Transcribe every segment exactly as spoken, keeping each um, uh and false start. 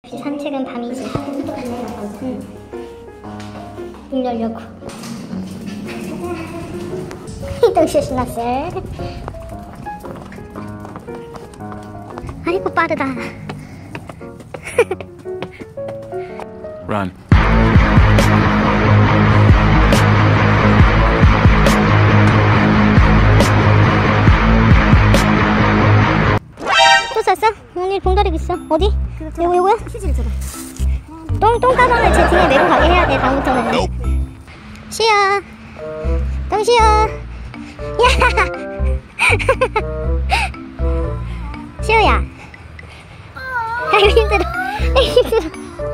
산책은 밤이지. 응. 문 열려고. 이동시 신났어요. 아이고 빠르다. Run. 또 쌌어? 오늘 봉다리 있어. 어디? 요거 요거야? 휴지를 줘봐. 똥, 똥 가방을 제 등에 메고 가게 해야 돼, 다음부터는. 시야. 똥시야. 야! 시우야. 야, 이거 힘들어. 이거 힘들어.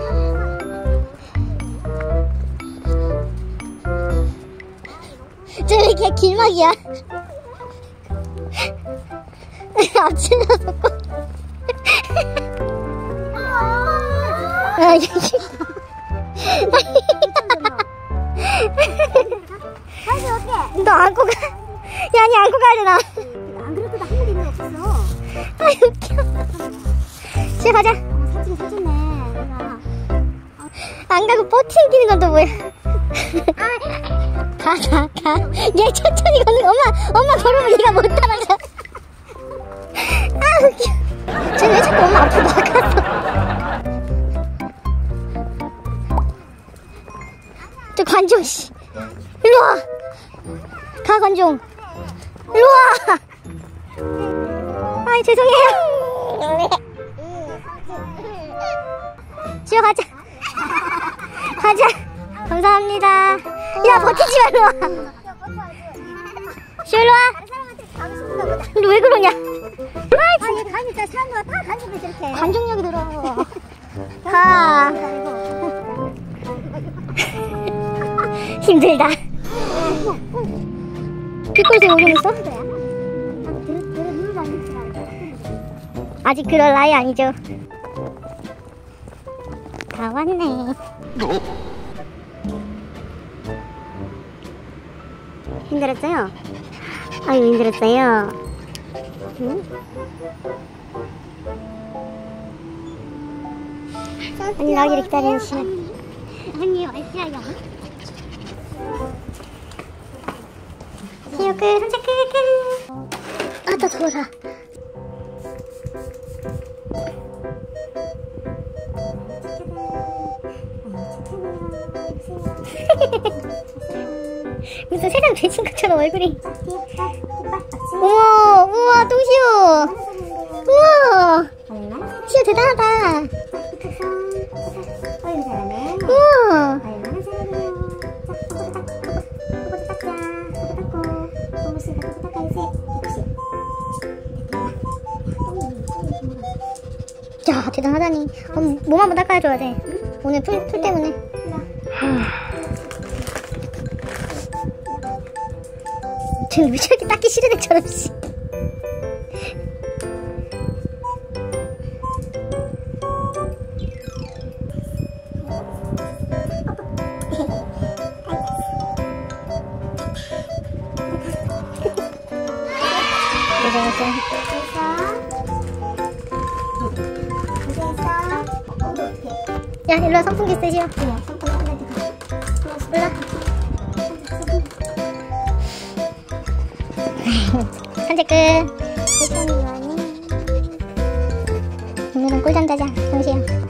저 왜 이렇게 길막이야? 앞질러서 꼭. 아, 여기. 너 안고 가. 야, 아니, 안고 가려나. 안 그래도 나 한국 일은 없었어. 아, 웃겨. 집에 가자. 어, 사진 사줬네. 내가. 안 가고 버팅기는 건 또 뭐야. 가, 가, 가. 얘 천천히 걷는 거. 엄마, 엄마 걸으면 얘가 못 따라가. 아, 웃겨. 쟤 왜 자꾸 엄마 앞으로 나가서. 저 관종, 씨. 일로 와. 가, 관종. 일로 와. 아이, 죄송해요. 지어 가자. 가자. 감사합니다. 야, 버티지 마, 일로 와. 시오, 일로 와. 너 왜 그러냐? 아, 아니, 가니까 사람들가 다 간식을 저렇게. 관종력이 들어. 가. 힘들다. 뒷골수 오고 있어? 아직 그럴 나이 아니죠. 다 왔네. 힘들었어요? 아유, 힘들었어요. 응? 언니 나오기를 기다리는 시간. 언니 얼씨야요. 시오 끝. 산책 끝 끝. 아, 또 더워라. 무슨 세상 죄진 것처럼 얼굴이. 우와, 우와, 똥시오. 우와, 시오 대단하다. 우와. 야, 대단하다니. 그럼 몸 한번 닦아줘야 돼. 오늘 풀, 풀 때문에. 쟤는 왜 저렇게 닦기 싫은 애처럼, 씨. 야, 일로와. 선풍기 쓰시오. 일로와. 산책 끝. 오늘은 꿀잠 자자, 정시야.